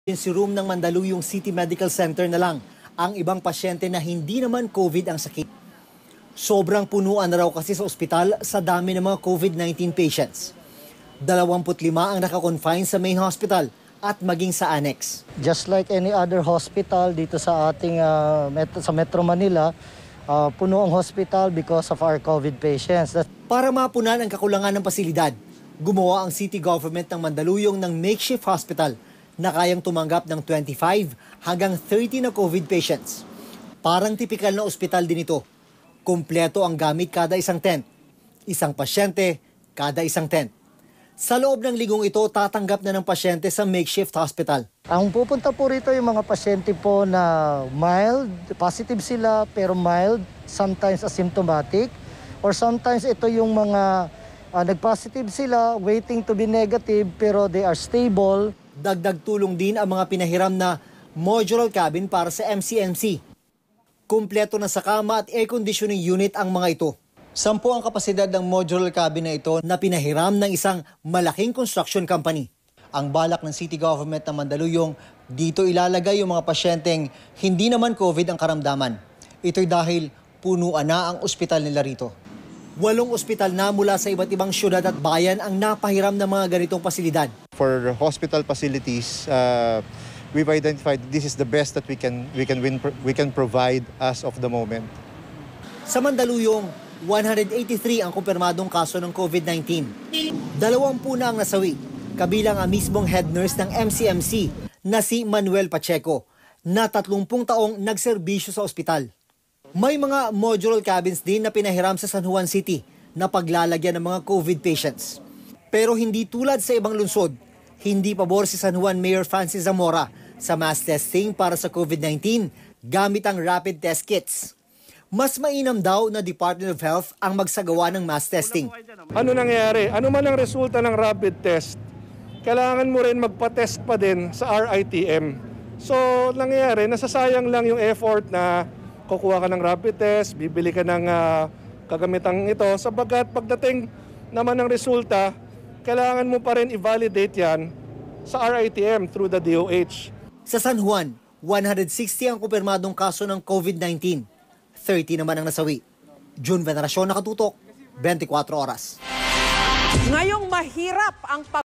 Emergency room ng Mandaluyong City Medical Center na lang ang ibang pasyente na hindi naman COVID ang sakit. Sobrang punuan na raw kasi sa ospital sa dami ng mga COVID-19 patients. 25 ang nakakonfine sa main hospital at maging sa annex. Just like any other hospital dito sa ating sa Metro Manila, puno ang hospital because of our COVID patients. Para mapunan ang kakulangan ng pasilidad, gumawa ang city government ng Mandaluyong ng makeshift hospital na kayang tumanggap ng 25 hanggang 30 na COVID patients. Parang tipikal na ospital din ito. Kumpleto ang gamit kada isang tent. Isang pasyente kada isang tent. Sa loob ng ligong ito, tatanggap na ng pasyente sa makeshift hospital. Ang pupunta po rito yung mga pasyente po na mild, positive sila pero mild, sometimes asymptomatic, or sometimes ito yung mga nag-positive sila, waiting to be negative pero they are stable. Dagdag tulong din ang mga pinahiram na modular cabin para sa MCMC. Kumpleto na sa kama at air conditioning unit ang mga ito. 10 ang kapasidad ng modular cabin na ito na pinahiram ng isang malaking construction company. Ang balak ng city government ng Mandaluyong, dito ilalagay yung mga pasyenteng hindi naman COVID ang karamdaman. Ito'y dahil punuan na ang ospital nila rito. 8 ospital na mula sa iba't ibang syudad at bayan ang napahiram ng mga ganitong pasilidad. For hospital facilities, we've identified this is the best that we can provide as of the moment. Sa Mandaluyong, 183 ang kumpirmadong kaso ng COVID-19. 20 na ang nasawi, kabilang ang mismong head nurse ng MCMC na si Manuel Pacheco, na 30 taong nagserbisyo sa ospital. May mga modular cabins din na pinahiram sa San Juan City na paglalagyan ng mga COVID patients. Pero hindi tulad sa ibang lungsod, hindi pabor si San Juan Mayor Francis Zamora sa mass testing para sa COVID-19 gamit ang rapid test kits. Mas mainam daw na Department of Health ang magsagawa ng mass testing. Ano nangyayari? Ano man ang resulta ng rapid test, kailangan mo rin magpa-test pa din sa RITM. So nangyayari, nasasayang lang yung effort na kukuha ka ng rapid test, bibili ka ng kagamitang ito, sapagkat pagdating naman ng resulta, kailangan mo pa rin i-validate yan sa RITM through the DOH. Sa San Juan, 160 ang kumpirmadong kaso ng COVID-19. 30 naman ang nasawi. June Veneracion, Nakatutok, 24 Oras. Ngayong mahirap ang